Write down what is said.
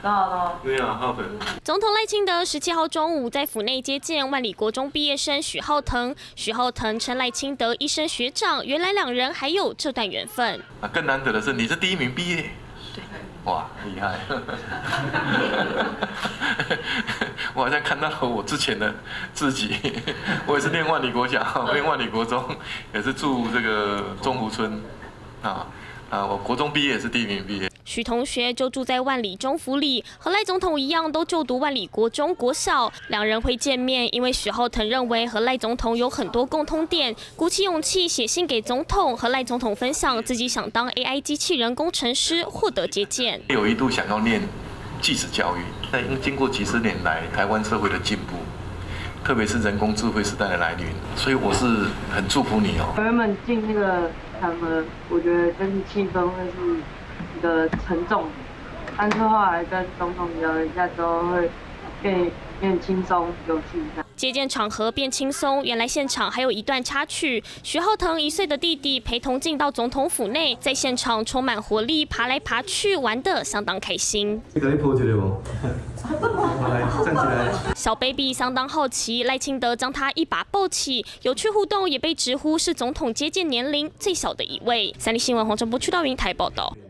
对啊，好的。 总统赖清德17号中午在府内接见万里国中毕业生许浩腾，许浩腾称赖清德一声学长，原来两人还有这段缘分。 更难得的是，你是第1名毕业。对。哇，厉害！我好像看到了我之前的自己，我也是念万里国小，念万里国中，也是住这个中湖村，我国中毕业也是第1名毕业。 许同学就住在万里中府里，和赖总统一样，都就读万里国中国小。两人会见面，因为许浩腾认为和赖总统有很多共通点，鼓起勇气写信给总统，和赖总统分享自己想当 AI 机器人工程师，获得接见。 有一度想要念技职教育，但经过几十年来台湾社会的进步，特别是人工智慧时代的来临，所以我是很祝福你哦。 原本进那个场合，我觉得就是气氛会是一个沉重，但是后来跟总统聊了一下之后，会变轻松有趣。 接见场合变轻松，原来现场还有一段插曲。许浩腾1岁的弟弟陪同进到总统府内，在现场充满活力，爬来爬去，玩得相当开心。 你可以抱一下吗？来，站起来。 小 baby 相当好奇，赖清德将他一把抱起，有趣互动也被直呼是总统接见年龄最小的一位。三立新闻黄正波、屈道云台报道。